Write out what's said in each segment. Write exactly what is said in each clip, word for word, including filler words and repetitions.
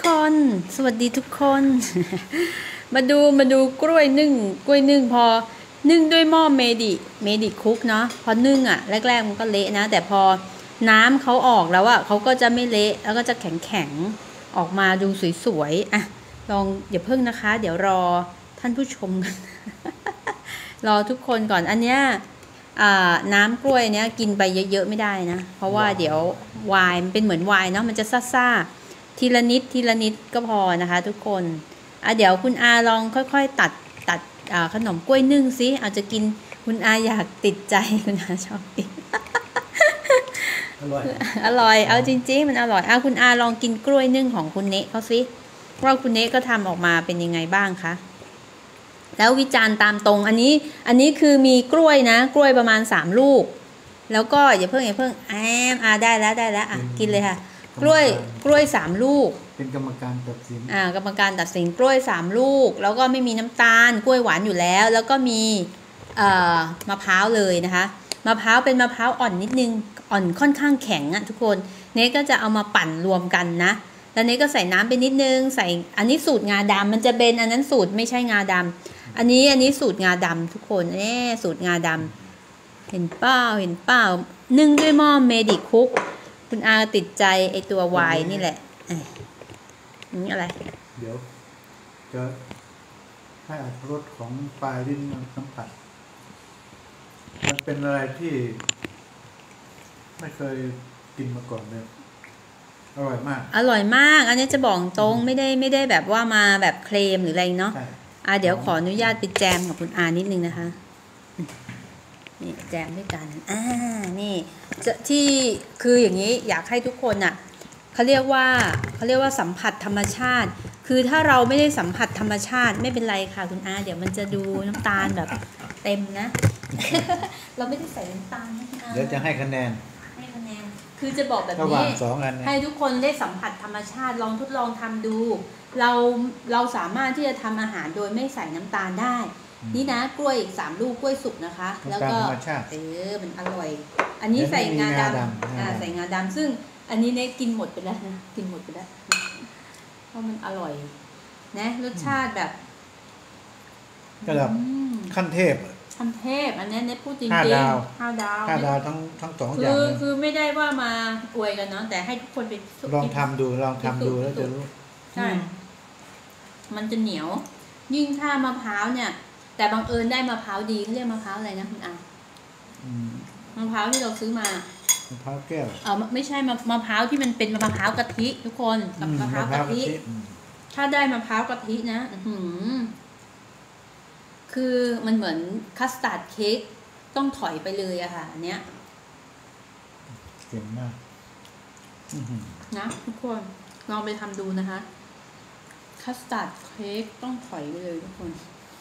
คนสวัสดีทุกคน มาดูมาดูกล้วยนึ่งกล้วยนึ่งพอนึ่งด้วยหม้อเมดิเมดิคุกเนาะพอนึ่งอ่ะแรกๆมันก็เละนะแต่พอน้ำเขาออกแล้วอ่ะเขาก็จะไม่เละแล้วก็จะแข็งๆออกมาดูสวยๆอ่ะลองอย่าเพิ่งนะคะเดี๋ยวรอท่านผู้ชมกัน รอทุกคนก่อนอันเนี้ยน้ำกล้วยเนี้ยกินไปเยอะๆไม่ได้นะเพราะว่าเดี๋ยวไวน์มันเป็นเหมือนไวน์เนาะมันจะซ่าๆทีละนิดทีละนิดก็พอนะคะทุกคนอ่ะเดี๋ยวคุณอาลองค่อยๆตัดตัดขนมกล้วยนึ่งซิอาจจะกินคุณอาอยากติดใจคุณอาชอบกินอร่อยอร่อยเอาจริงๆมันอร่อยเอาคุณอาลองกินกล้วยนึ่งของคุณเนะเขาซิว่าคุณเนะก็ทำออกมาเป็นยังไงบ้างคะแล้ววิจารณ์ตามตรงอันนี้อันนี้คือมีกล้วยนะกล้วยประมาณสามลูกแล้วก็อย่าเพิ่งอย่าเพิ่งแอมอ่าได้แล้วได้แล้วอ่ะกินเลยค่ะกล้วยกล้วยสามลูกเป็นกรรมการตัดสินอ่ากรรมการตัดสินกล้วยสามลูกแล้วก็ไม่มีน้ำตาลกล้วยหวานอยู่แล้วแล้วก็มีเอ่อมะพร้าวเลยนะคะมะพร้าวเป็นมะพร้าวอ่อนนิดนึงอ่อนค่อนข้างแข็งอ่ะทุกคนเนก็จะเอามาปั่นรวมกันนะแล้วเนก็ใส่น้ำไปนิดนึงใส่อันนี้สูตรงาดำมันจะเป็นอันนั้นสูตรไม่ใช่งาดำอันนี้อันนี้สูตรงาดำทุกคนแน่สูตรงาดำเห็นเปล่าเห็นเปล่านึ่งด้วยหม้อเมดิคุกคุณอาติดใจไอตัววายนี่แหละนี่อะไรเดี๋ยวจะให้อรรถรสของปลายลิ้นสัมผัสมันเป็นอะไรที่ไม่เคยกินมาก่อนเลยอร่อยมากอร่อยมากอันนี้จะบอกตรงไม่ได้ไม่ได้แบบว่ามาแบบเคลมหรืออะไรเนาะอ่ะเดี๋ยวขออนุญาตไปแจมกับคุณอานิดนึงนะคะนี่แจมด้วยกันอ่านี่จะที่คืออย่างนี้อยากให้ทุกคนอ่ะเขาเรียกว่าเขาเรียกว่าสัมผัสธรรมชาติคือถ้าเราไม่ได้สัมผัสธรรมชาติไม่เป็นไรค่ะคุณอาเดี๋ยวมันจะดูน้ำตาลแบบเต็มนะ เราไม่ได้ใส่น้ำตาลนะคุณอาเดี๋ยวจะให้คะแนนให้คะแนนคือจะบอกแบบนี้ให้ทุกคนได้สัมผัสธรรมชาติลองทดลองทำดูเราเราสามารถที่จะทำอาหารโดยไม่ใส่น้ำตาลได้นี่นะกล้วยอีกสามลูกกล้วยสุกนะคะแล้วก็เออมันอร่อยอันนี้ใส่งาดำอ่าใส่งาดำซึ่งอันนี้เนี่ยกินหมดไปแล้วนะกินหมดไปแล้วเพราะมันอร่อยนะรสชาติแบบระดับขั้นเทพขั้นเทพอันนี้เนี่ยพูดจริงๆห้าดาวห้าดาวห้าดาวทั้งทั้งสองอย่างคือคือไม่ได้ว่ามาอวยกันเนาะแต่ให้ทุกคนไปลองทำดูลองทำดูแล้วจะรู้ใช่มันจะเหนียวยิ่งถ้ามะพร้าวเนี่ยแต่บังเอิญได้มะพร้าวดีเขาเรียกมะพร้าวอะไรนะคุณอามะพร้าวที่เราซื้อมามะพร้าวแก้วเออไม่ใช่มะมะพร้าวที่มันเป็นมะพร้าวกะทิทุกคนกับมะพร้าวกะทิถ้าได้มะพร้าวกะทินะอือคือมันเหมือนคัสตาร์ดเค้กต้องถอยไปเลยอะค่ะอันเนี้ยเก่งมากนะทุกคนลองไปทำดูนะคะคัสตาร์ดเค้กต้องถอยไปเลยทุกคน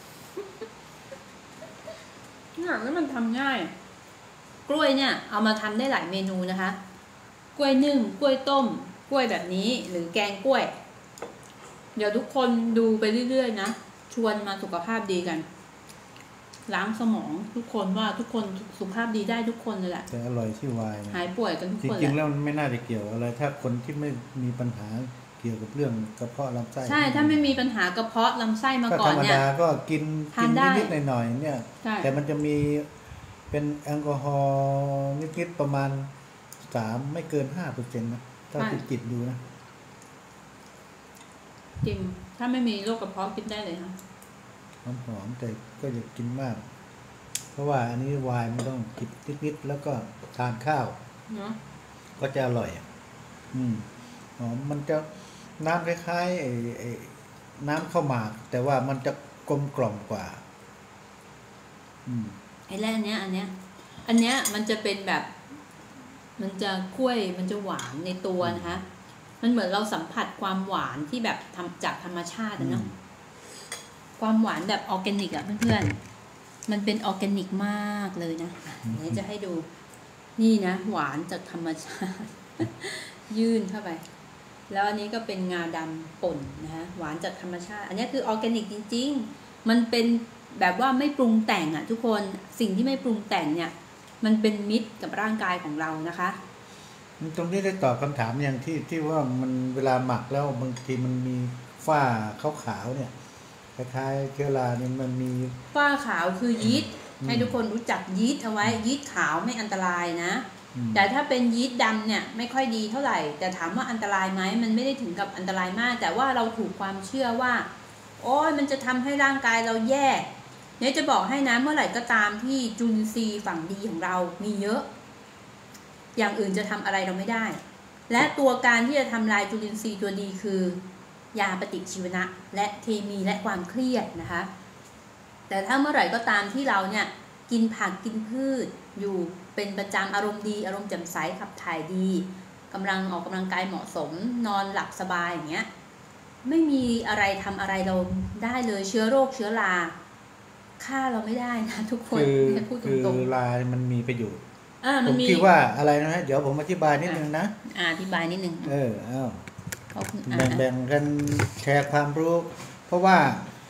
นี่แล้วมันทำง่ายกล้วยเนี่ยเอามาทำได้หลายเมนูนะคะกล้วยนึ่งกล้วยต้มกล้วยแบบนี้หรือแกงกล้วยเดี๋ยวทุกคนดูไปเรื่อยๆนะชวนมาสุขภาพดีกันล้างสมองทุกคนว่าทุกคนสุขภาพดีได้ทุกคนเลยแหละแต่อร่อยที่วายหายป่วยกันทุกคนจริงๆแล้วมันไม่น่าจะเกี่ยวอะไรถ้าคนที่ไม่มีปัญหาเกี่ยวกับเรื่องกระเพาะลำไส้ใช่ถ้าไม่มีปัญหากระเพาะลำไส้มาก่อนเนี่ยธรรมดาก็กินกินนิดๆหน่อยๆเนี่ยแต่มันจะมีเป็นแอลกอฮอล์นิดๆประมาณสามไม่เกินห้าเปอร์เซ็นต์นะถ้าติดจิตดูนะจริงถ้าไม่มีโรคกระเพาะกินได้เลยค่ะหอมๆแต่ก็อย่ากินมากเพราะว่าอันนี้ไวน์มันต้องจิบนิดๆแล้วก็ทานข้าวเนาะก็จะอร่อยอืมหอมมันจะน้ำคล้ายๆไอ้ไอ้น้ำข้าวหมากแต่ว่ามันจะกลมกล่อมกว่าอืมไอ้แรกเนี้ยอันเนี้ยอันเนี้ยมันจะเป็นแบบมันจะกล้วยมันจะหวานในตัวนะคะมันเหมือนเราสัมผัสความหวานที่แบบทำจากธรรมชาติเนาะความหวานแบบออร์แกนิกอะเพื่อนๆมันเป็นออร์แกนิกมากเลยนะเดี๋ยวจะให้ดูนี่นะหวานจากธรรมชาติยื่นเข้าไปแล้วอันนี้ก็เป็นงาดำป่นนะคะหวานจากธรรมชาติอันนี้คือออร์แกนิกจริงๆมันเป็นแบบว่าไม่ปรุงแต่งอะทุกคนสิ่งที่ไม่ปรุงแต่งเนี่ยมันเป็นมิตรกับร่างกายของเรานะคะตรงนี้ได้ตอบคำถามอย่างที่ที่ว่ามันเวลาหมักแล้วบางทีมันมีฝ้าขาวๆเนี่ยคล้ายๆเชื้อราเนี่ยมันมีฝ้าขาวคือยีสต์ให้ทุกคนรู้จักยีสต์เอาไว้ยีสต์ขาวไม่อันตรายนะแต่ถ้าเป็นยีสต์ดำเนี่ยไม่ค่อยดีเท่าไหร่แต่ถามว่าอันตรายไหมมันไม่ได้ถึงกับอันตรายมากแต่ว่าเราถูกความเชื่อว่าโอ้ยมันจะทำให้ร่างกายเราแย่เนี่ยจะบอกให้นะเมื่อไหร่ก็ตามที่จุลินทรีย์ฝั่งดีของเรามีเยอะอย่างอื่นจะทำอะไรเราไม่ได้และตัวการที่จะทำลายจุลินทรีย์ตัวดีคือยาปฏิชีวนะและเคมีและความเครียดนะคะแต่ถ้าเมื่อไหร่ก็ตามที่เราเนี่ยกินผักกินพืชอยู่เป็นประจำอารมณ์ดีอารมณ์แจ่มใสขับถ่ายดีกำลังออกกำลังกายเหมาะสมนอนหลับสบายอย่างเงี้ยไม่มีอะไรทำอะไรเราได้เลยเชื้อโรคเชื้อราฆ่าเราไม่ได้นะทุกคนให้พูดตรงๆคือรามันมีประโยชน์ผมคิดว่าอะไรนะฮะเดี๋ยวผมอธิบายนิดนึงนะอธิบายนิดนึงเออเอ้าแบ่งๆกันแชร์ความรู้เพราะว่า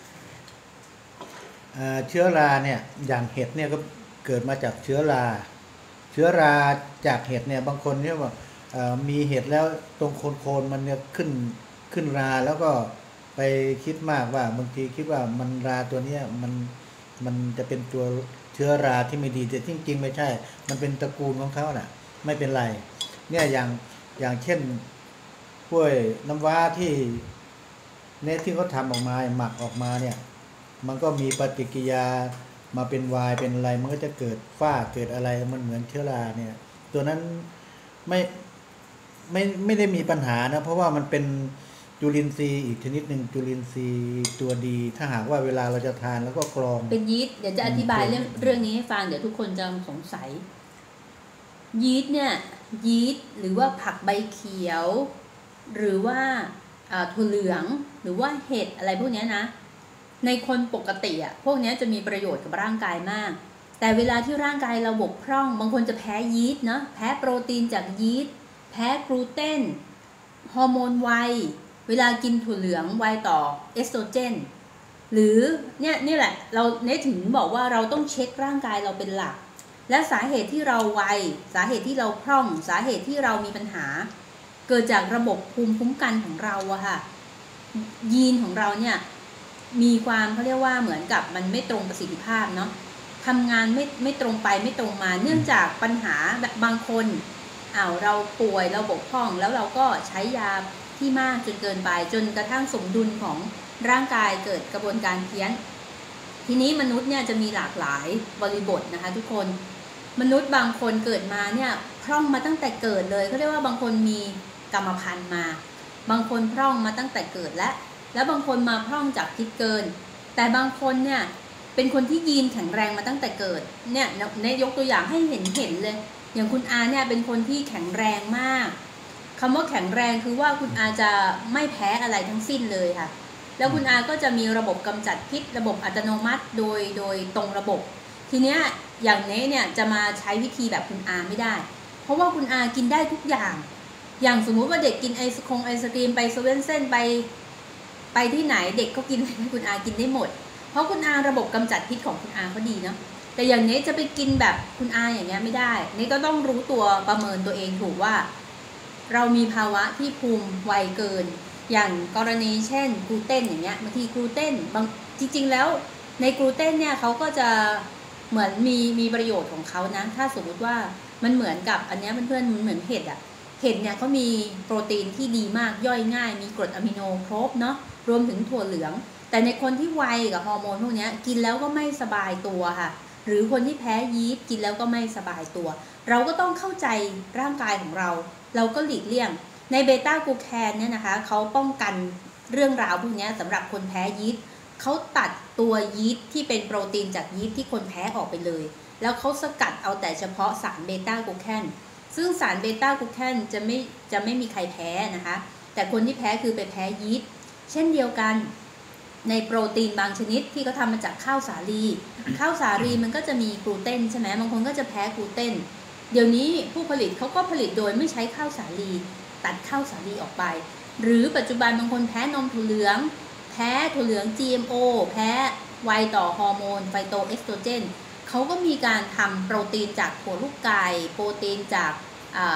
เชื้อราเนี่ยอย่างเห็ดเนี่ยก็เกิดมาจากเชื้อราเชื้อราจากเห็ดเนี่ยบางคนเนี่ยว่ามีเห็ดแล้วตรงโคนๆมันเนี่ยขึ้นขึ้นราแล้วก็ไปคิดมากว่าบางทีคิดว่ามันราตัวเนี้ยมันมันจะเป็นตัวเชื้อราที่ไม่ดีแต่จริงๆไม่ใช่มันเป็นตระกูลของเขาน่ะไม่เป็นไรเนี่ยอย่างอย่างเช่นกล้วยน้ำว้าที่เนทที่เขาทำออกมาหมักออกมาเนี่ยมันก็มีปฏิกิริยามาเป็นไวน์เป็นอะไรมันก็จะเกิดฝ้าเกิดอะไรมันเหมือนเชื้อราเนี่ยตัวนั้นไม่ไม่ไม่ได้มีปัญหานะเพราะว่ามันเป็นจุลินทรีย์อีกชนิดหนึ่งจุลินทรีย์ตัวดีถ้าหากว่าเวลาเราจะทานแล้วก็กรองเป็นยีสต์เดี๋ยวจะอธิบายเรื่องเรื่องนี้ให้ฟังเดี๋ยวทุกคนจะสงสัยยีสต์เนี่ยยีสต์หรือว่าผักใบเขียวหรือว่าถั่วเหลืองหรือว่าเห็ดอะไรพวกนี้นะในคนปกติอ่ะพวกนี้จะมีประโยชน์กับร่างกายมากแต่เวลาที่ร่างกายเราบกพร่องบางคนจะแพ้ยีสต์เนาะแพ้โปรตีนจากยีสต์แพ้กลูเตนฮอร์โมนไวเวลากินถั่วเหลืองไวต่อเอสโตรเจนหรือเนี่ยนี่แหละเราเน้นถึงบอกว่าเราต้องเช็คร่างกายเราเป็นหลักและสาเหตุที่เราไวสาเหตุที่เราพร่องสาเหตุที่เรามีปัญหาเกิดจากระบบภูมิคุ้มกันของเราอะค่ะยีนของเราเนี่ยมีความเขาเรียกว่าเหมือนกับมันไม่ตรงประสิทธิภาพเนาะทำงานไม่ไม่ตรงไปไม่ตรงมาเนื่องจากปัญหาแบบบางคนอ้าวเราป่วยเราบกพร่องแล้วเราก็ใช้ยาที่มากจนเกินไปจนกระทั่งสมดุลของร่างกายเกิดกระบวนการเพี้ยนทีนี้มนุษย์เนี่ยจะมีหลากหลายบริบทนะคะทุกคนมนุษย์บางคนเกิดมาเนี่ยพร่องมาตั้งแต่เกิดเลยเขาเรียกว่าบางคนมีกรรมพันธุ์มาบางคนพร่องมาตั้งแต่เกิดและแล้วบางคนมาพร่องจากพิษเกินแต่บางคนเนี่ยเป็นคนที่ยีนแข็งแรงมาตั้งแต่เกิดเนี่ยในยกตัวอย่างให้เห็นเห็นเลยอย่างคุณอาเนี่ยเป็นคนที่แข็งแรงมากคำว่าแข็งแรงคือว่าคุณอาจะไม่แพ้อะไรทั้งสิ้นเลยค่ะแล้วคุณอาก็จะมีระบบกำจัดพิษระบบอัตโนมัติโดยโดยตรงระบบทีเนี้ยอย่างนี้เนี่ยจะมาใช้วิธีแบบคุณอาไม่ได้เพราะว่าคุณอากินได้ทุกอย่างอย่างสมมุติว่าเด็กกินไอศคงไอศกรีมไปเซเว่นเส้นไปไปที่ไหนเด็กก็กินให้คุณอากินได้หมดเพราะคุณอาระบบกำจัดพิษของคุณอาเขาดีเนาะแต่อย่างนี้จะไปกินแบบคุณอาอย่างเงี้ยไม่ได้นี่ก็ต้องรู้ตัวประเมินตัวเองถูกว่าเรามีภาวะที่ภูมิไวเกินอย่างกรณีเช่นกลูเตนอย่างเงี้ยบางทีกลูเตนบางจริงๆแล้วในกลูเตนเนี่ยเขาก็จะเหมือนมีมีประโยชน์ของเขานะถ้าสมมุติว่ามันเหมือนกับอันนี้เพื่อนๆมันเหมือนเห็ดอะเห็ดเนี่ยเขามีโปรตีนที่ดีมากย่อยง่ายมีกรดอะมิโนครบเนาะรวมถึงถั่วเหลืองแต่ในคนที่ไวกับฮอร์โมนพวกนี้กินแล้วก็ไม่สบายตัวค่ะหรือคนที่แพ้ยีสต์กินแล้วก็ไม่สบายตัวเราก็ต้องเข้าใจร่างกายของเราเราก็หลีกเลี่ยงในเบต้ากลูแคนเนี่ยนะคะเขาป้องกันเรื่องราวพวกนี้สำหรับคนแพ้ยีสต์เขาตัดตัวยีสต์ที่เป็นโปรตีนจากยีสต์ที่คนแพ้ออกไปเลยแล้วเขาสกัดเอาแต่เฉพาะสารเบต้ากลูแคนซึ่งสารเบต้ากลูแคนจะไม่จะไม่มีใครแพ้นะคะแต่คนที่แพ้คือไปแพ้ยีสต์เช่นเดียวกันในโปรตีนบางชนิดที่เขาทำมาจากข้าวสาลีข้าวสาลีมันก็จะมีกลูเตนใช่ไหมบางคนก็จะแพ้กลูเตนเดี๋ยวนี้ผู้ผลิตเขาก็ผลิตโดยไม่ใช้ข้าวสาลีตัดข้าวสาลีออกไปหรือปัจจุบันบางคนแพ้นมถั่วเหลืองแพ้ถั่วเหลือง จี เอ็ม โอ แพ้ไวต่อฮอร์โมนไฟโตเอสโตรเจนเขาก็มีการทำโปรตีนจากถั่วลูกไก่โปรตีนจาก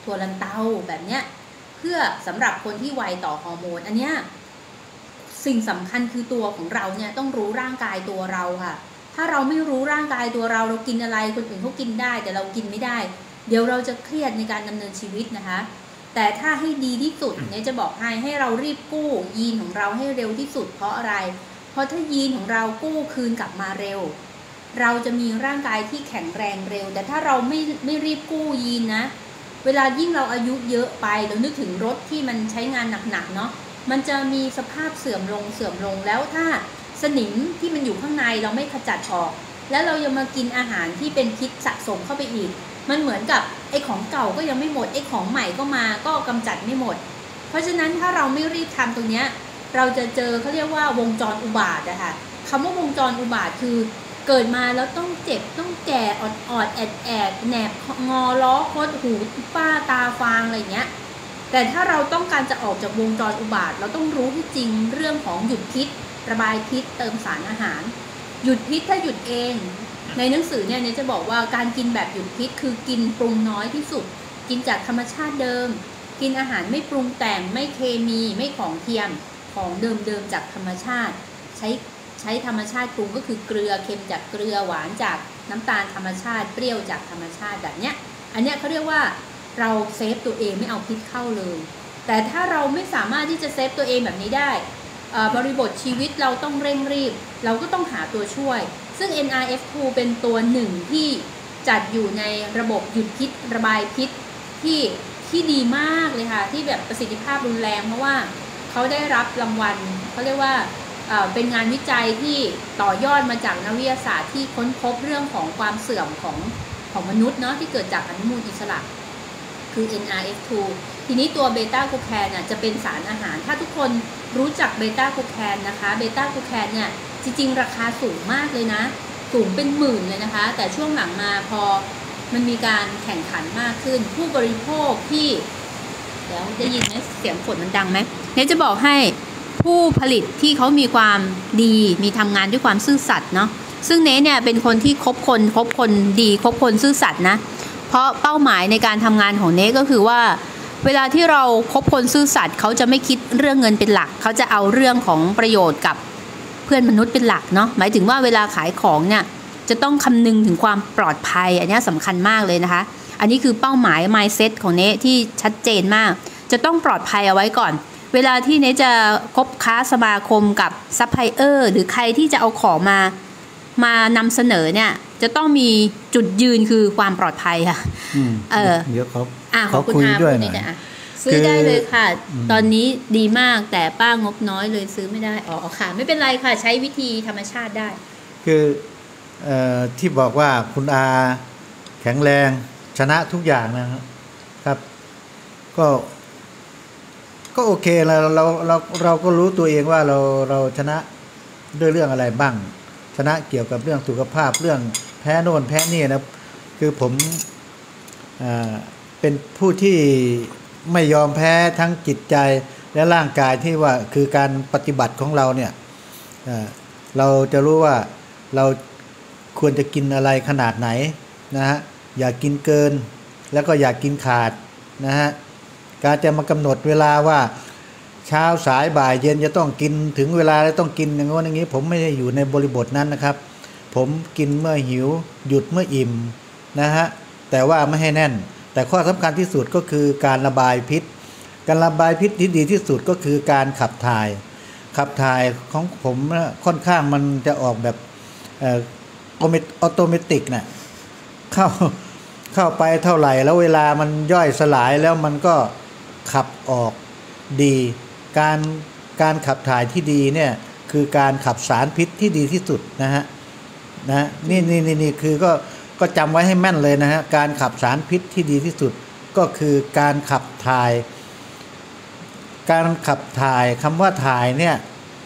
ถั่วลันเตาแบบเนี้ยเพื่อสำหรับคนที่ไวต่อฮอร์โมนอันเนี้ยสิ่งสำคัญคือตัวของเราเนี่ยต้องรู้ร่างกายตัวเราค่ะถ้าเราไม่รู้ร่างกายตัวเราเรากินอะไรคนอื่นเขากินได้แต่เรากินไม่ได้เดี๋ยวเราจะเครียดในการดำเนินชีวิตนะคะแต่ถ้าให้ดีที่สุดเนี่ยจะบอกให้ให้เรารีบกู้ยีนของเราให้เร็วที่สุดเพราะอะไรเพราะถ้ายีนของเรากู้คืนกลับมาเร็วเราจะมีร่างกายที่แข็งแรงเร็วแต่ถ้าเราไม่ไม่รีบกู้ยีนนะเวลายิ่งเราอายุเยอะไปเรานึกถึงรถที่มันใช้งานหนักๆเนาะมันจะมีสภาพเสื่อมลงเสื่อมลงแล้วถ้าสนิมที่มันอยู่ข้างในเราไม่ขจัดออกแล้วเรายังมากินอาหารที่เป็นพิษสะสมเข้าไปอีกมันเหมือนกับไอ้ของเก่าก็ยังไม่หมดไอ้ของใหม่ก็มาก็กำจัดไม่หมดเพราะฉะนั้นถ้าเราไม่รีบทำตรงนี้เราจะเจอเขาเรียกว่าวงจรอุบาทอะค่ะคำว่าวงจรอุบาทคือเกิดมาแล้วต้องเจ็บต้องแก่อดอดแอดแอดแหนบงอล้อคดหูป้าตาฟางอะไรเงี้ยแต่ถ้าเราต้องการจะออกจากวงจรอุบาทเราต้องรู้ที่จริงเรื่องของหยุดพิษระบายพิษเติมสารอาหารหยุดพิษถ้าหยุดเองในหนังสือเนี่ยเนี่ยจะบอกว่าการกินแบบหยุดพิษคือกินปรุงน้อยที่สุดกินจากธรรมชาติเดิมกินอาหารไม่ปรุงแต่งไม่เคมีไม่ของเทียมของเดิมๆจากธรรมชาติใช้ใช้ธรรมชาติปรุงก็คือเกลือเค็มจากเกลือหวานจากน้ำตาลธรรมชาติเปรี้ยวจากธรรมชาติแบบเนี้ยอันเนี้ยเขาเรียกว่าเราเซฟตัวเองไม่เอาพิษเข้าเลยแต่ถ้าเราไม่สามารถที่จะเซฟตัวเองแบบนี้ได้บริบทชีวิตเราต้องเร่งรีบเราก็ต้องหาตัวช่วยซึ่ง เอ็น อาร์ เอฟ ทู เป็นตัวหนึ่งที่จัดอยู่ในระบบหยุดพิษระบายพิษที่ที่ดีมากเลยค่ะที่แบบประสิทธิภาพรุนแรงเพราะว่าเขาได้รับรางวัลเขาเรียกว่าเป็นงานวิจัยที่ต่อยอดมาจากนักวิทยาศาสตร์ที่ค้นพบเรื่องของความเสื่อมของของมนุษย์เนาะที่เกิดจากอนุมูลอิสระคือ เอ็น อาร์ เอฟ ทู ทีนี้ตัวเบต้ากูแคนน่ะจะเป็นสารอาหารถ้าทุกคนรู้จักเบต้ากูแคนนะคะเบต้ากูแคนเนี่ยจริงๆราคาสูงมากเลยนะสูงเป็นหมื่นเลยนะคะแต่ช่วงหลังมาพอมันมีการแข่งขันมากขึ้นผู้บริโภคที่เดี๋ยวได้ยินไหมเสียงฝนมันดังไหมเนี่ยจะบอกให้ผู้ผลิตที่เขามีความดีมีทำงานด้วยความซื่อสัตย์เนาะซึ่งเนเนี่ยเป็นคนที่คบคนคบคนดีคบคนซื่อสัตย์นะเพราะเป้าหมายในการทำงานของเนก็คือว่าเวลาที่เราคบคนซื่อสัตย์เขาจะไม่คิดเรื่องเงินเป็นหลักเขาจะเอาเรื่องของประโยชน์กับเพื่อนมนุษย์เป็นหลักเนาะหมายถึงว่าเวลาขายของเนี่ยจะต้องคำนึงถึงความปลอดภัยอันนี้สำคัญมากเลยนะคะอันนี้คือเป้าหมาย mindset ของเนที่ชัดเจนมากจะต้องปลอดภัยเอาไว้ก่อนเวลาที่เนจะคบค้าสมาคมกับซัพพลายเออร์หรือใครที่จะเอาของมามานำเสนอเนี่ยจะต้องมีจุดยืนคือความปลอดภัยค่ะเออเดี๋ยวเขาเขาคุยด้วยหน่อยซื้อได้เลยค่ะตอนนี้ดีมากแต่ป้างบน้อยเลยซื้อไม่ได้อ๋อค่ะไม่เป็นไรค่ะใช้วิธีธรรมชาติได้คือเอ่อที่บอกว่าคุณอาแข็งแรงชนะทุกอย่างนะครับก็ก็โอเคเราเราเราเราก็รู้ตัวเองว่าเราเราชนะด้วยเรื่องอะไรบ้างชนะเกี่ยวกับเรื่องสุขภาพเรื่องแพ้โน่นแพ้นี่นะคือผมอ่าเป็นผู้ที่ไม่ยอมแพ้ทั้งจิตใจและร่างกายที่ว่าคือการปฏิบัติของเราเนี่ยเราจะรู้ว่าเราควรจะกินอะไรขนาดไหนนะฮะอย่ากินเกินแล้วก็อย่ากินขาดนะฮะการจะมากำหนดเวลาว่าเช้าสายบ่ายเย็นจะต้องกินถึงเวลาแล้วต้องกินอย่างงี้อย่างนี้ผมไม่ได้อยู่ในบริบทนั้นนะครับผมกินเมื่อหิวหยุดเมื่ออิ่มนะฮะแต่ว่าไม่ให้แน่นแต่ข้อสำคัญที่สุดก็คือการระบายพิษการระบายพิษที่ดีที่สุดก็คือการขับถ่ายขับถ่ายของผมค่อนข้างมันจะออกแบบเอ่อออโตเมติกน่ะเข้าเข้าไปเท่าไหร่แล้วเวลามันย่อยสลายแล้วมันก็ขับออกดีการการขับถ่ายที่ดีเนี่ยคือการขับสารพิษที่ดีที่สุดนะฮะนะนี่นี่นี่นี่คือก็ก็จำไว้ให้แม่นเลยนะฮะการขับสารพิษที่ดีที่สุดก็คือการขับถ่ายการขับถ่ายคำว่าถ่ายเนี่ย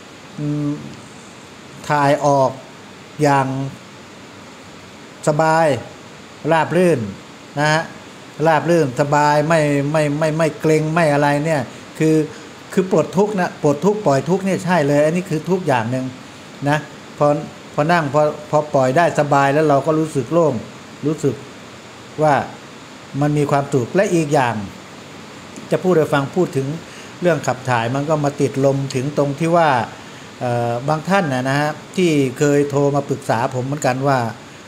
ถ่ายออกอย่างสบายราบรื่นนะฮะราบรื่นสบายไม่ไม่ไม่ไม่เกร็งไม่อะไรเนี่ยคือคือปลดทุกข์นะปลดทุกข์ปล่อยทุกข์เนี่ยใช่เลยอันนี้คือทุกอย่างหนึ่งนะพอพอนั่งพอพอปล่อยได้สบายแล้วเราก็รู้สึกโล่งรู้สึกว่ามันมีความสุขและอีกอย่างจะพูดให้ฟังพูดถึงเรื่องขับถ่ายมันก็มาติดลมถึงตรงที่ว่าบางท่านนะฮะที่เคยโทรมาปรึกษาผมเหมือนกันว่า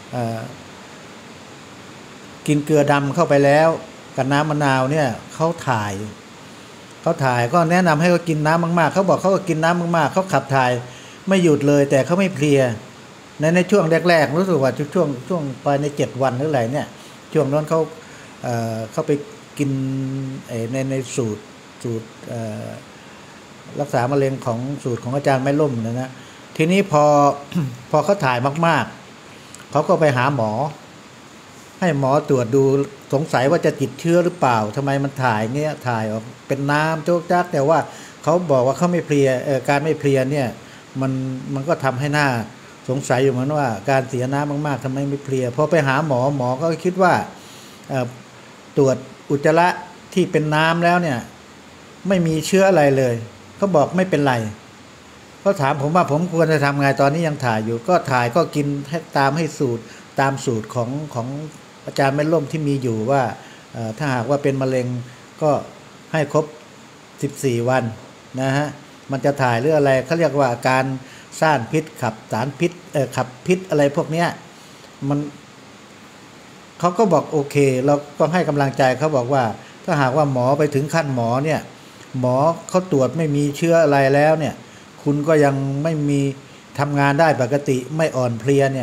กินเกลือดำเข้าไปแล้วกับน้ำมะนาวเนี่ยเขาถ่ายเขาถ่ายก็แนะนำให้เขากินน้ำมากๆเขาบอกเขาก็กินน้ำมากๆเขาขับถ่ายไม่หยุดเลยแต่เขาไม่เพลียในในช่วงแรกๆรู้สึกว่าช่วงช่วงไปในเจ็ดวันหรืออะไรเนี่ยช่วงนั้นเขาเอ่อเขาไปกินในในสูตรสูตรรักษามะเร็งของสูตรของอาจารย์ไม้ล่มนะนะทีนี้พอ พอเขาถ่ายมากๆเขาก็ไปหาหมอให้หมอตรวจดูสงสัยว่าจะติดเชื้อหรือเปล่าทำไมมันถ่ายเงี้ยถ่ายออกเป็นน้ำโจ๊กจักแต่ว่าเขาบอกว่าเขาไม่เพลียการไม่เพลียเนี่ยมันมันก็ทำให้หน้าสงสัยอยู่เหมือนว่าการเสียน้ำมากๆทำไมไม่เพลียพอไปหาหมอหมอก็คิดว่าตรวจอุจจาระที่เป็นน้ำแล้วเนี่ยไม่มีเชื้ออะไรเลยเขาบอกไม่เป็นไรก็ถามผมว่าผมควรจะทำไงตอนนี้ยังถ่ายอยู่ก็ถ่ายก็กินให้ตามให้สูตรตามสูตรของของอาจารย์ไม้ล่มที่มีอยู่ว่าถ้าหากว่าเป็นมะเร็งก็ให้ครบสิบสี่วันนะฮะมันจะถ่ายหรืออะไรเขาเรียกว่าการสร้างพิษขับสารพิษเอ่อขับพิษอะไรพวกเนี้ยมันเขาก็บอกโอเคเราก็ให้กำลังใจเขาบอกว่าถ้าหากว่าหมอไปถึงขั้นหมอเนี่ยหมอเขาตรวจไม่มีเชื้ออะไรแล้วเนี่ยคุณก็ยังไม่มีทำงานได้ปกติไม่อ่อนเพลียเนี่ย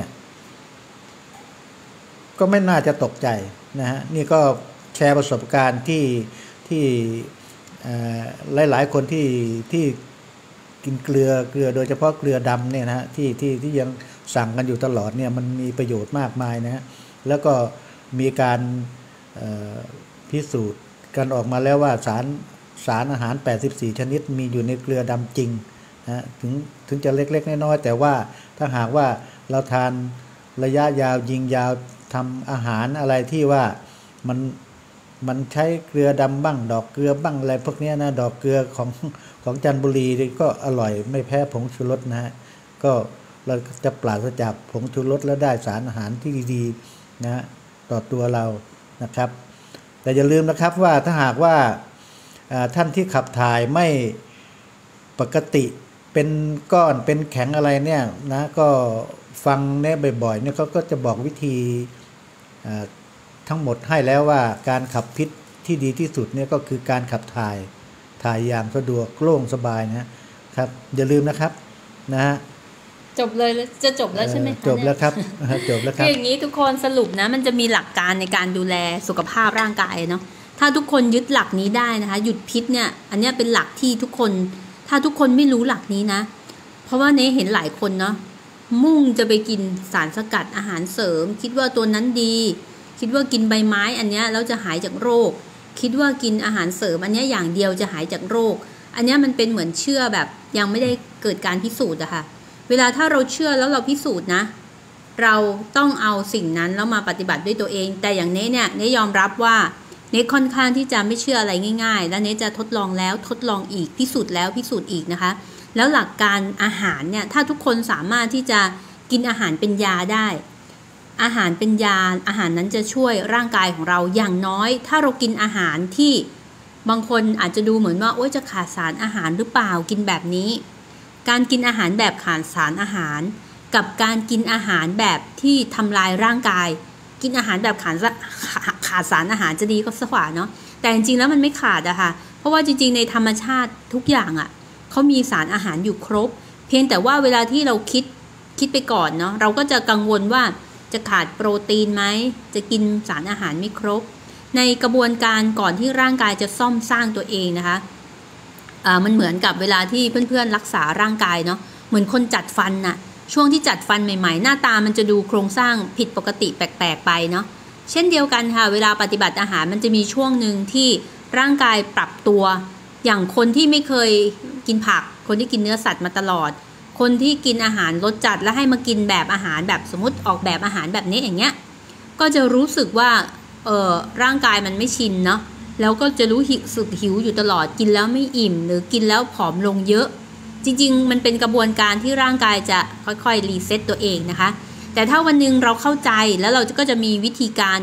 ก็ไม่น่าจะตกใจนะฮะนี่ก็แชร์ประสบการณ์ที่ที่หลายๆคนที่ที่กินเกลือเกลือโดยเฉพาะเกลือดำเนี่ยนะฮะที่ที่ที่ยังสั่งกันอยู่ตลอดเนี่ยมันมีประโยชน์มากมายนะฮะแล้วก็มีการพิสูจน์กันออกมาแล้วว่าสารสารอาหารแปดสิบสี่ชนิดมีอยู่ในเกลือดำจริงนะถึงถึงจะเล็กๆน้อยๆแต่ว่าถ้าหากว่าเราทานระยะยาวยิงยาวทำอาหารอะไรที่ว่ามันมันใช้เกลือดำบ้างดอกเกลือบ้างอะไรพวกนี้นะดอกเกลือของของจันทบุรีก็อร่อยไม่แพ้ผงชูรสนะฮะก็เราจะปราศจากผงชูรสแล้วได้สารอาหารที่ดีๆนะต่อตัวเรานะครับแต่อย่าลืมนะครับว่าถ้าหากว่าท่านที่ขับถ่ายไม่ปกติเป็นก้อนเป็นแข็งอะไรเนี่ยนะก็ฟังเนี่ยบ่อยๆเนี่ยเขาก็จะบอกวิธีทั้งหมดให้แล้วว่าการขับพิษที่ดีที่สุดเนี่ยก็คือการขับถ่ายถ่ายอย่างสะดวกโล่งสบายนะครับอย่าลืมนะครับนะฮะจบเลยจะจบแล้วใช่ไหมคะจบแล้วครับจบแล้วครับคืออย่างนี้ทุกคนสรุปนะมันจะมีหลักการในการดูแลสุขภาพร่างกายเนาะถ้าทุกคนยึดหลักนี้ได้นะคะหยุดพิษเนี่ยอันนี้เป็นหลักที่ทุกคนถ้าทุกคนไม่รู้หลักนี้นะเพราะว่าเนเห็นหลายคนเนาะมุ่งจะไปกินสารสกัดอาหารเสริมคิดว่าตัวนั้นดีคิดว่ากินใบไม้อันนี้แล้วจะหายจากโรคคิดว่ากินอาหารเสริมอันนี้อย่างเดียวจะหายจากโรคอันนี้มันเป็นเหมือนเชื่อแบบยังไม่ได้เกิดการพิสูจน์อะค่ะเวลาถ้าเราเชื่อแล้วเราพิสูจน์นะเราต้องเอาสิ่งนั้นแล้วมาปฏิบัติด้วยตัวเองแต่อย่างเนเนี่ยเนยอมรับว่าเนค่อนข้างที่จะไม่เชื่ออะไรง่ายๆแล้วเนจะทดลองแล้วทดลองอีกพิสูจน์แล้วพิสูจน์อีกนะคะแล้วหลักการอาหารเนี่ยถ้าทุกคนสามารถที่จะกินอาหารเป็นยาได้อาหารเป็นยาอาหารนั้นจะช่วยร่างกายของเราอย่างน้อยถ้าเรากินอาหารที่บางคนอาจจะดูเหมือนว่าโอ๊ยจะขาดสารอาหารหรือเปล่ากินแบบนี้การกินอาหารแบบขาดสารอาหารกับการกินอาหารแบบที่ทำลายร่างกายกินอาหารแบบขาดขาดสารอาหารจะดีก็สักกว่าเนาะแต่จริงๆแล้วมันไม่ขาดอะค่ะเพราะว่าจริงๆในธรรมชาติทุกอย่างอะเขามีสารอาหารอยู่ครบเพียงแต่ว่าเวลาที่เราคิดคิดไปก่อนเนาะเราก็จะกังวลว่าจะขาดโปรตีนไหมจะกินสารอาหารไม่ครบในกระบวนการก่อนที่ร่างกายจะซ่อมสร้างตัวเองนะคะอ่ามันเหมือนกับเวลาที่เพื่อนๆรักษาร่างกายเนาะเหมือนคนจัดฟันน่ะช่วงที่จัดฟันใหม่ๆหน้าตามันจะดูโครงสร้างผิดปกติแปลกๆไปเนาะเช่นเดียวกันค่ะเวลาปฏิบัติอาหารมันจะมีช่วงหนึ่งที่ร่างกายปรับตัวอย่างคนที่ไม่เคยกินผักคนที่กินเนื้อสัตว์มาตลอดคนที่กินอาหารรสจัดแล้วให้มากินแบบอาหารแบบสมมติออกแบบอาหารแบบนี้อย่างเงี้ยก็จะรู้สึกว่าเออร่างกายมันไม่ชินเนาะแล้วก็จะรู้สึกหิวอยู่ตลอดกินแล้วไม่อิ่มหรือกินแล้วผอมลงเยอะจริงๆมันเป็นกระบวนการที่ร่างกายจะค่อยๆรีเซ็ตตัวเองนะคะแต่ถ้าวันนึงเราเข้าใจแล้วเราก็จะมีวิธีการ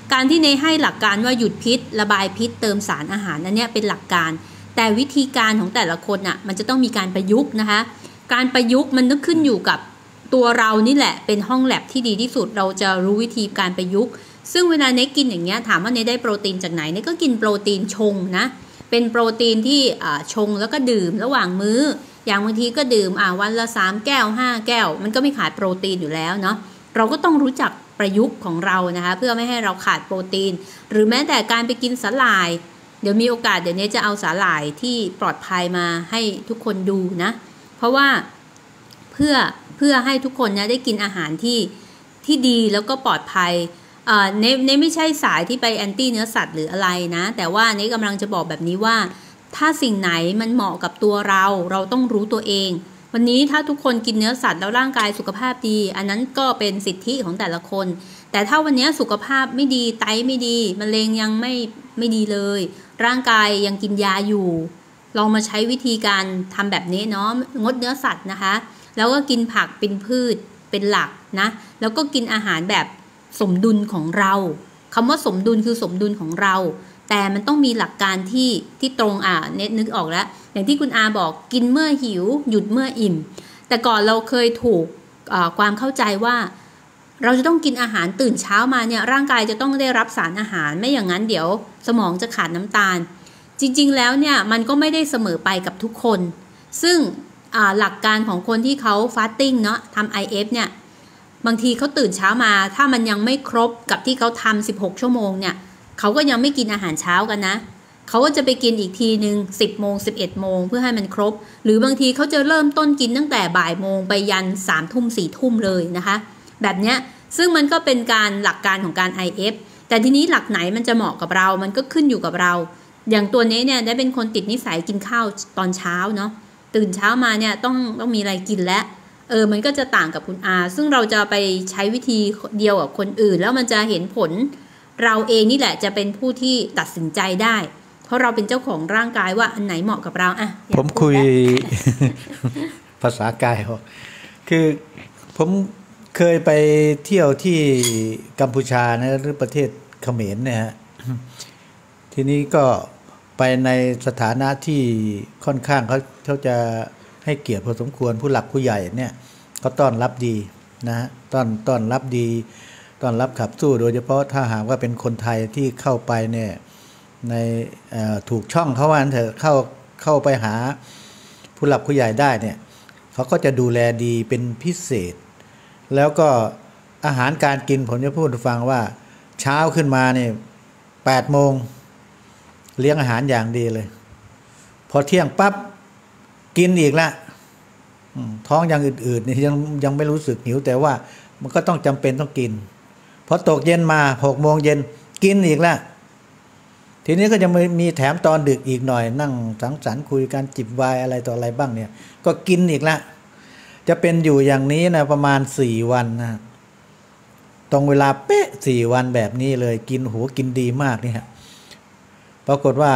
การที่เนให้หลักการว่าหยุดพิษระบายพิษเติมสารอาหารอันนี้เป็นหลักการแต่วิธีการของแต่ละคนน่ะมันจะต้องมีการประยุกต์นะคะการประยุกต์มันต้องขึ้นอยู่กับตัวเรานี่แหละเป็นห้องแลบที่ดีที่สุดเราจะรู้วิธีการประยุกต์ซึ่งเวลาเนกินอย่างเงี้ยถามว่าเนได้โปรตีนจากไหนเนก็กินโปรตีนชงนะเป็นโปรตีนที่ชงแล้วก็ดื่มระหว่างมื้ออย่างบางทีก็ดื่มวันละสามแก้วห้าแก้วมันก็ไม่ขาดโปรตีนอยู่แล้วเนาะเราก็ต้องรู้จักประยุกต์ของเรานะคะเพื่อไม่ให้เราขาดโปรตีนหรือแม้แต่การไปกินสาหร่ายเดี๋ยวมีโอกาสเดี๋ยวนี้จะเอาสาหร่ายที่ปลอดภัยมาให้ทุกคนดูนะเพราะว่าเพื่อเพื่อให้ทุกคนเนี่ยได้กินอาหารที่ที่ดีแล้วก็ปลอดภัยเอ่อเนเนไม่ใช่สายที่ไปแอนตี้เนื้อสัตว์หรืออะไรนะแต่ว่าเนกำลังจะบอกแบบนี้ว่าถ้าสิ่งไหนมันเหมาะกับตัวเราเราต้องรู้ตัวเองวันนี้ถ้าทุกคนกินเนื้อสัตว์แล้วร่างกายสุขภาพดีอันนั้นก็เป็นสิทธิของแต่ละคนแต่ถ้าวันนี้สุขภาพไม่ดีไตไม่ดีมะเร็งยังไม่ไม่ดีเลยร่างกายยังกินยาอยู่ลองมาใช้วิธีการทำแบบนี้เนาะงดเนื้อสัตว์นะคะแล้วก็กินผักเป็นพืชเป็นหลักนะแล้วก็กินอาหารแบบสมดุลของเราคำว่าสมดุลคือสมดุลของเราแต่มันต้องมีหลักการที่ที่ตรงอ่ะเน็ตนึกออกแล้วอย่างที่คุณอาบอกกินเมื่อหิวหยุดเมื่ออิ่มแต่ก่อนเราเคยถูกความเข้าใจว่าเราจะต้องกินอาหารตื่นเช้ามาเนี่ยร่างกายจะต้องได้รับสารอาหารไม่อย่างนั้นเดี๋ยวสมองจะขาดน้ำตาลจริงๆแล้วเนี่ยมันก็ไม่ได้เสมอไปกับทุกคนซึ่งหลักการของคนที่เขาฟาสติ้งเนาะทำ ไอ เอฟ เนี่ยบางทีเขาตื่นเช้ามาถ้ามันยังไม่ครบกับที่เขาทำสิบหกชั่วโมงเนี่ยเขาก็ยังไม่กินอาหารเช้ากันนะเขาก็จะไปกินอีกทีหนึ่งสิบโมงสิบเอ็ดโมงเพื่อให้มันครบหรือบางทีเขาจะเริ่มต้นกินตั้งแต่บ่ายโมงไปยันสามทุ่มสี่ทุ่มเลยนะคะแบบเนี้ยซึ่งมันก็เป็นการหลักการของการ ไอ เอฟ แต่ทีนี้หลักไหนมันจะเหมาะกับเรามันก็ขึ้นอยู่กับเราอย่างตัวนี้เนี่ยได้เป็นคนติดนิสัยกินข้าวตอนเช้าเนาะตื่นเช้ามาเนี่ยต้องต้องมีอะไรกินแล้วเออมันก็จะต่างกับคุณอาซึ่งเราจะไปใช้วิธีเดียวกับคนอื่นแล้วมันจะเห็นผลเราเองนี่แหละจะเป็นผู้ที่ตัดสินใจได้เพราะเราเป็นเจ้าของร่างกายว่าอันไหนเหมาะกับเราอ่ะผมคุย ภาษากายคือผมเคยไปเที่ยวที่กัมพูชานะหรือประเทศเขมรเนี่ยฮะทีนี้ก็ไปในสถานะที่ค่อนข้างเขาเขาจะให้เกียรติพอสมควรผู้หลักผู้ใหญ่เนี่ยก็ต้อนรับดีนะต้อนต้อนรับดีต้อนรับขับสู้โดยเฉพาะถ้าหากว่าเป็นคนไทยที่เข้าไปเนี่ยในถูกช่องเขาว่าเถอะเข้าเข้าไปหาผู้หลักผู้ใหญ่ได้เนี่ยเขาก็จะดูแลดีเป็นพิเศษแล้วก็อาหารการกินผมจะพูดให้ฟังว่าเช้าขึ้นมาเนี่ยแปดโมงเลี้ยงอาหารอย่างดีเลยพอเที่ยงปั๊บกินอีกละท้องยังอืดๆนี่ยังยังไม่รู้สึกหิวแต่ว่ามันก็ต้องจำเป็นต้องกินพอตกเย็นมาหกโมงเย็นกินอีกละทีนี้ก็จะมีแถมตอนดึกอีกหน่อยนั่งสังสรรค์คุยกันจิบไวน์อะไรต่ออะไรบ้างเนี่ยก็กินอีกละจะเป็นอยู่อย่างนี้นะประมาณสี่วันนะตรงเวลาเป๊ะสี่วันแบบนี้เลยกินโหกินดีมากนี่ฮะปรากฏว่า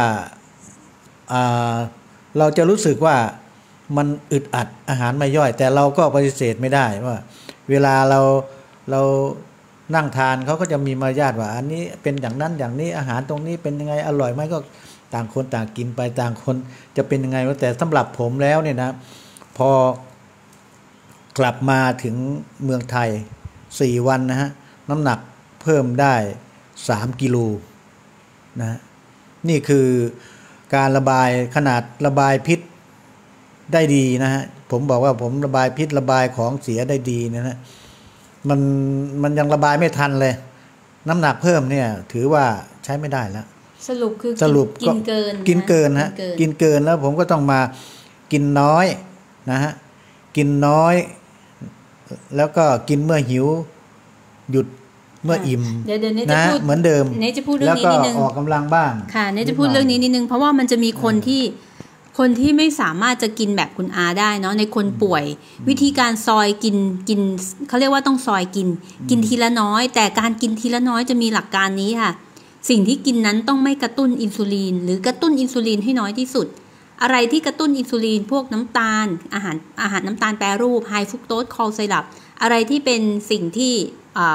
เราจะรู้สึกว่ามันอึดอัดอาหารไม่ย่อยแต่เราก็ปฏิเสธไม่ได้ว่าเวลาเราเรานั่งทานเขาก็จะมีมารยาทว่าอันนี้เป็นอย่างนั้นอย่างนี้อาหารตรงนี้เป็นยังไงอร่อยไหมก็ต่างคนต่างกินไปต่างคนจะเป็นยังไงแต่สำหรับผมแล้วเนี่ยนะพอกลับมาถึงเมืองไทยสี่วันนะฮะน้ำหนักเพิ่มได้สามกิโลนะนี่คือการระบายขนาดระบายพิษได้ดีนะฮะผมบอกว่าผมระบายพิษระบายของเสียได้ดีนะฮะมันมันยังระบายไม่ทันเลยน้ำหนักเพิ่มเนี่ยถือว่าใช้ไม่ได้แล้วสรุปคือสรุปกินเกินกินเกินฮะกินเกินแล้วผมก็ต้องมากินน้อยนะฮะกินน้อยแล้วก็กินเมื่อหิวหยุดเมื่ออิ่มนะเหมือนเดิมเนจะพูดเรื่องนี้นิดนึงออกกำลังบ้างค่ะเนจะพูดเรื่องนี้นิดนึงเพราะว่ามันจะมีคนที่คนที่ไม่สามารถจะกินแบบคุณอาได้เนาะในคนป่วยวิธีการซอยกินกินเขาเรียกว่าต้องซอยกินกินทีละน้อยแต่การกินทีละน้อยจะมีหลักการนี้ค่ะสิ่งที่กินนั้นต้องไม่กระตุ้นอินซูลินหรือกระตุ้นอินซูลินให้น้อยที่สุดอะไรที่กระตุ้นอินซูลินพวกน้ำตาลอาหารอาหารน้ำตาลแปรรูปไฮฟรุกโตสคอร์ไซรัปอะไรที่เป็นสิ่งที่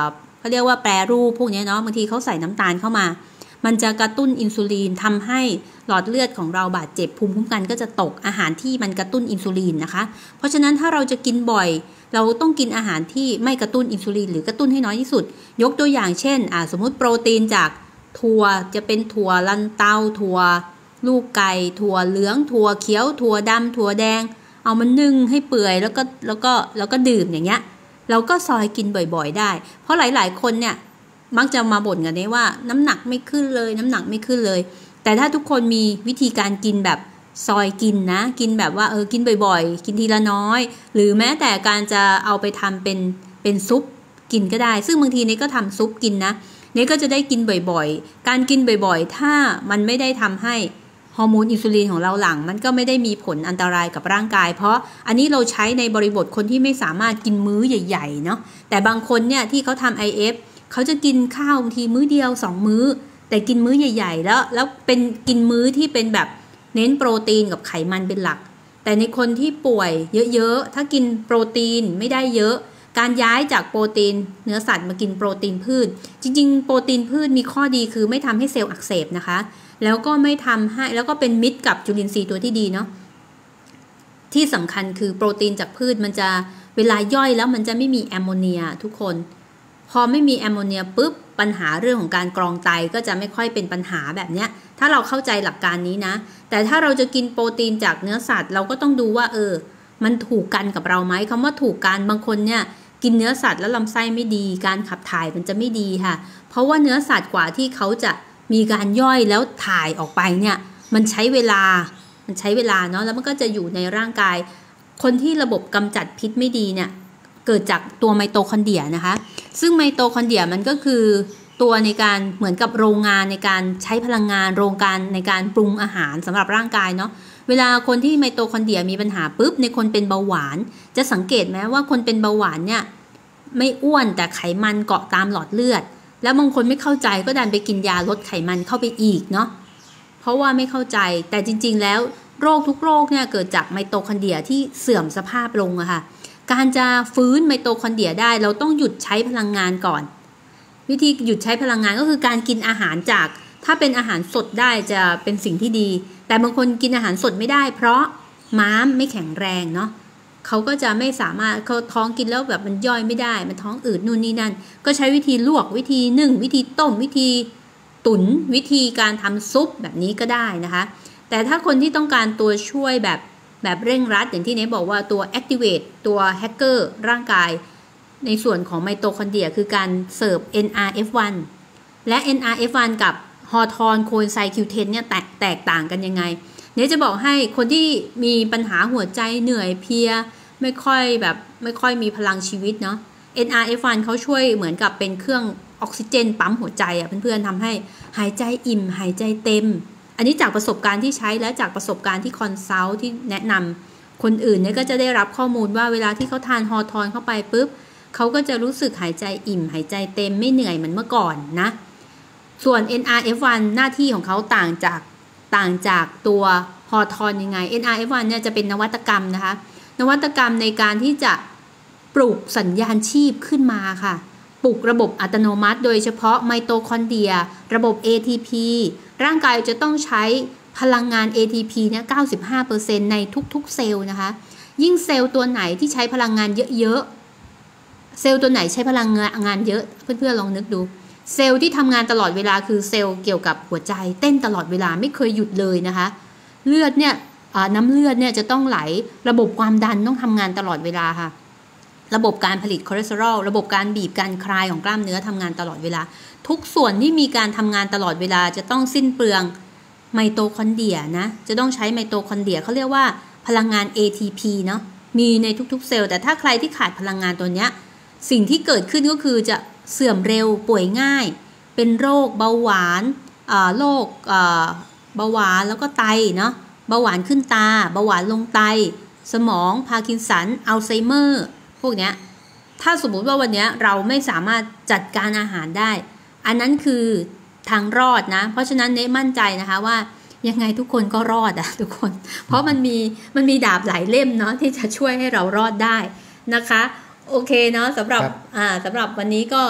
เขาเรียกว่าแปรรูปพวกนี้เนาะบางทีเขาใส่น้ำตาลเข้ามามันจะกระตุ้นอินซูลินทำให้หลอดเลือดของเราบาดเจ็บภูมิคุ้มกันก็จะตกอาหารที่มันกระตุ้นอินซูลินนะคะเพราะฉะนั้นถ้าเราจะกินบ่อยเราต้องกินอาหารที่ไม่กระตุ้นอินซูลินหรือกระตุ้นให้น้อยที่สุดยกตัวอย่างเช่นสมมุติโปรตีนจากถั่วจะเป็นถั่วลันเตาถั่วลูกไก่ถั่วเหลืองถั่วเขียวถั่วดำถั่วแดงเอามันนึ่งให้เปื่อยแล้วก็แล้วก็แล้วก็ดื่มอย่างเงี้ยเราก็ซอยกินบ่อยๆได้เพราะหลายๆคนเนี่ยมักจะมาบ่นกันได้ว่าน้ำหนักไม่ขึ้นเลยน้ำหนักไม่ขึ้นเลยแต่ถ้าทุกคนมีวิธีการกินแบบซอยกินนะกินแบบว่าเออกินบ่อยๆกินทีละน้อยหรือแม้แต่การจะเอาไปทำเป็นเป็นซุปกินก็ได้ซึ่งบางทีนี่ก็ทำซุปกินนะนี่ก็จะได้กินบ่อยๆการกินบ่อยๆถ้ามันไม่ได้ทำให้ฮอร์โมนอินซูลินของเราหลั่งมันก็ไม่ได้มีผลอันตรายกับร่างกายเพราะอันนี้เราใช้ในบริบทคนที่ไม่สามารถกินมื้อใหญ่ๆเนาะแต่บางคนเนี่ยที่เขาทำ ไอ เอฟ เขาจะกินข้าวบางทีมื้อเดียวสองมื้อแต่กินมื้อใหญ่ๆแล้วแล้วเป็นกินมื้อที่เป็นแบบเน้นโปรตีนกับไขมันเป็นหลักแต่ในคนที่ป่วยเยอะๆถ้ากินโปรตีนไม่ได้เยอะการย้ายจากโปรตีนเนื้อสัตว์มากินโปรตีนพืชจริงๆโปรตีนพืชมีข้อดีคือไม่ทำให้เซลล์อักเสบนะคะแล้วก็ไม่ทำให้แล้วก็เป็นมิตรกับจุลินทรีย์ตัวที่ดีเนาะที่สำคัญคือโปรตีนจากพืชมันจะเวลาย่อยแล้วมันจะไม่มีแอมโมเนียทุกคนพอไม่มีแอมโมเนียปุ๊บปัญหาเรื่องของการกรองไตก็จะไม่ค่อยเป็นปัญหาแบบเนี้ยถ้าเราเข้าใจหลักการนี้นะแต่ถ้าเราจะกินโปรตีนจากเนื้อสัตว์เราก็ต้องดูว่าเออมันถูกกันกับเราไหมคำว่าถูกกันบางคนเนี่ยกินเนื้อสัตว์แล้วลำไส้ไม่ดีการขับถ่ายมันจะไม่ดีค่ะเพราะว่าเนื้อสัตว์กว่าที่เขาจะมีการย่อยแล้วถ่ายออกไปเนี่ยมันใช้เวลามันใช้เวลาเนาะแล้วมันก็จะอยู่ในร่างกายคนที่ระบบกำจัดพิษไม่ดีเนี่ยเกิดจากตัวไมโตคอนเดรียนะคะซึ่งไมโตคอนเดรียมันก็คือตัวในการเหมือนกับโรงงานในการใช้พลังงานโรงการในการปรุงอาหารสำหรับร่างกายเนาะเวลาคนที่ไมโตคอนเดรียมีปัญหาปุ๊บในคนเป็นเบาหวานจะสังเกตไหมว่าคนเป็นเบาหวานเนี่ยไม่อ้วนแต่ไขมันเกาะตามหลอดเลือดแล้วบางคนไม่เข้าใจก็ดันไปกินยาลดไขมันเข้าไปอีกเนาะเพราะว่าไม่เข้าใจแต่จริงๆแล้วโรคทุกโรคเนี่ยเกิดจากไมโตคอนเดรียที่เสื่อมสภาพลงอะค่ะการจะฟื้นไมโตคอนเดรียได้เราต้องหยุดใช้พลังงานก่อนวิธีหยุดใช้พลังงานก็คือการกินอาหารจากถ้าเป็นอาหารสดได้จะเป็นสิ่งที่ดีแต่บางคนกินอาหารสดไม่ได้เพราะม้ามไม่แข็งแรงเนาะเขาก็จะไม่สามารถเขาท้องกินแล้วแบบมันย่อยไม่ได้มันท้องอืดนู่นนี่นั่นก็ใช้วิธีลวกวิธีนึ่งวิธีต้มวิธีตุ๋นวิธีการทำซุปแบบนี้ก็ได้นะคะแต่ถ้าคนที่ต้องการตัวช่วยแบบแบบเร่งรัดอย่างที่เนทบอกว่าตัว activate ตัว hacker ร่างกายในส่วนของไมโตคอนเดรียคือการเสิร์ฟ เอ็น อาร์ เอฟ วัน และ เอ็น อาร์ เอฟ วัน กับฮอร์โทนโคเอนไซม์ คิว เท็น เนี่ยแตกแตกต่างกันยังไงเนี่ยจะบอกให้คนที่มีปัญหาหัวใจเหนื่อยเพลียไม่ค่อยแบบไม่ค่อยมีพลังชีวิตเนาะ เอ็น อาร์ เอฟ วัน เขาช่วยเหมือนกับเป็นเครื่องออกซิเจนปั๊มหัวใจอ่ะเพื่อนๆทำให้หายใจอิ่มหายใจเต็มอันนี้จากประสบการณ์ที่ใช้และจากประสบการณ์ที่คอนซัลท์ที่แนะนำคนอื่นเนี่ยก็จะได้รับข้อมูลว่าเวลาที่เขาทานฮอร์โทนเข้าไปปุ๊บเขาก็จะรู้สึกหายใจอิ่มหายใจเต็มไม่เหนื่อยเหมือนเมื่อก่อนนะส่วน เอ็น อาร์ เอฟ วัน หน้าที่ของเขาต่างจากต่างจากตัวฮอร์โทนยังไง เอ็น อาร์ เอฟ วัน เนี่ยจะเป็นนวัตกรรมนะคะนวัตกรรมในการที่จะปลุกสัญญาณชีพขึ้นมาค่ะปลุกระบบอัตโนมัติโดยเฉพาะไมโตคอนเดรียระบบ เอ ที พี ร่างกายจะต้องใช้พลังงาน เอ ที พี เนี่ย เก้าสิบห้าเปอร์เซ็นต์ ในทุกๆเซลล์นะคะยิ่งเซลล์ตัวไหนที่ใช้พลังงานเยอะๆเซลล์ตัวไหนใช้พลังงานเยอะเพื่อนๆลองนึกดูเซลล์ที่ทำงานตลอดเวลาคือเซลล์เกี่ยวกับหัวใจเต้นตลอดเวลาไม่เคยหยุดเลยนะคะเลือดเนี่ยน้ำเลือดเนี่ยจะต้องไหลระบบความดันต้องทำงานตลอดเวลาค่ะระบบการผลิตคอเลสเตอรอลระบบการบีบการคลายของกล้ามเนื้อทำงานตลอดเวลาทุกส่วนที่มีการทำงานตลอดเวลาจะต้องสิ้นเปลืองไมโตคอนเดรียนะจะต้องใช้ไมโตคอนเดรียเขาเรียกว่าพลังงาน เอ ที พี เนาะมีในทุกๆเซลล์แต่ถ้าใครที่ขาดพลังงานตัวเนี้ยสิ่งที่เกิดขึ้นก็คือจะเสื่อมเร็วป่วยง่ายเป็นโรคเบาหวานโรคเบาหวานแล้วก็ไตเนาะเบาหวานขึ้นตาเบาหวานลงไตสมองพาร์กินสันอัลไซเมอร์พวกเนี้ยถ้าสมมุติว่าวันนี้เราไม่สามารถจัดการอาหารได้อันนั้นคือทางรอดนะเพราะฉะนั้นเนมั่นใจนะคะว่ายังไงทุกคนก็รอดอะทุกคนเพราะมันมีมันมีดาบหลายเล่มเนาะที่จะช่วยให้เรารอดได้นะคะโอเคเนาะสำหรับอ่าสำหรับวันนี้ก็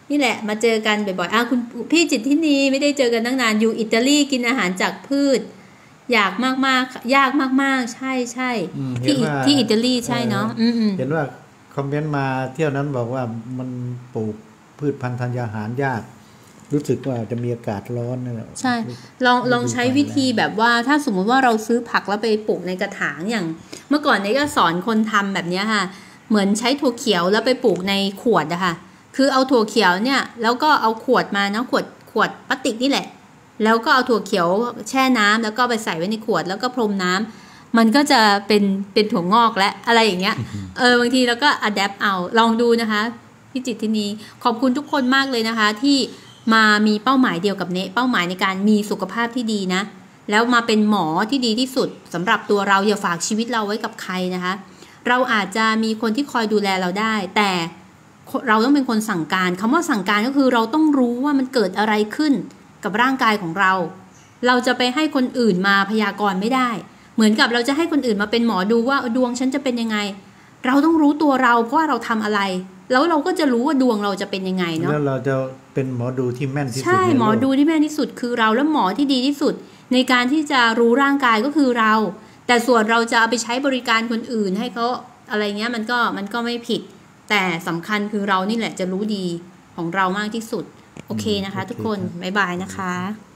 นี่แหละมาเจอกันบ่อยๆอ้าวคุณพี่จิตที่นีไม่ได้เจอกันตั้งนานอยู่อิตาลีกินอาหารจากพืชอยากมากๆยากมากๆใช่ใช่ที่ที่อิตาลีใช่เนาะเห็นว่าคอมเมนต์มาเที่ยวนั้นบอกว่ามันปลูกพืชพันธุ์ธัญญาหารยากรู้สึกว่าจะมีอากาศร้อนนะใช่ลองลองใช้วิธีแบบว่าถ้าสมมุติว่าเราซื้อผักแล้วไปปลูกในกระถางอย่างเมื่อก่อนนี้ก็สอนคนทำแบบนี้ค่ะเหมือนใช้ถั่วเขียวแล้วไปปลูกในขวดอะค่ะคือเอาถั่วเขียวเนี่ยแล้วก็เอาขวดมาเนาะขวดขวดพลาสติกนี่แหละแล้วก็เอาถั่วเขียวแช่น้ำแล้วก็ไปใส่ไว้ในขวดแล้วก็พรมน้ำมันก็จะเป็นเป็นถั่วงอกและอะไรอย่างเงี้ยเออบางทีเราก็อัดแอปเอาลองดูนะคะพี่จิตที่นี้ขอบคุณทุกคนมากเลยนะคะที่มามีเป้าหมายเดียวกับเนเป้าหมายในการมีสุขภาพที่ดีนะแล้วมาเป็นหมอที่ดีที่สุดสำหรับตัวเราอย่าฝากชีวิตเราไว้กับใครนะคะเราอาจจะมีคนที่คอยดูแลเราได้แต่เราต้องเป็นคนสั่งการคำว่าสั่งการก็คือเราต้องรู้ว่ามันเกิดอะไรขึ้นกับร่างกายของเราเราจะไปให้คนอื่นมาพยากรณ์ไม่ได้เหมือนกับเราจะให้คนอื่นมาเป็นหมอดูว่าดวงฉันจะเป็นยังไงเราต้องรู้ตัวเราเพราะว่าเราทำอะไรแล้วเราก็จะรู้ว่าดวงเราจะเป็นยังไงเนาะแล้วเราจะเป็นหมอดูที่แม่นที่สุดใช่หมอดูที่แม่นที่สุดคือเราแล้วหมอที่ดีที่สุดในการที่จะรู้ร่างกายก็คือเราแต่ส่วนเราจะเอาไปใช้บริการคนอื่นให้เขาอะไรเงี้ยมันก็มันก็ไม่ผิดแต่สำคัญคือเรานี่แหละจะรู้ดีของเรามากที่สุดโอเคนะคะทุกคนบ๊ายบายนะคะ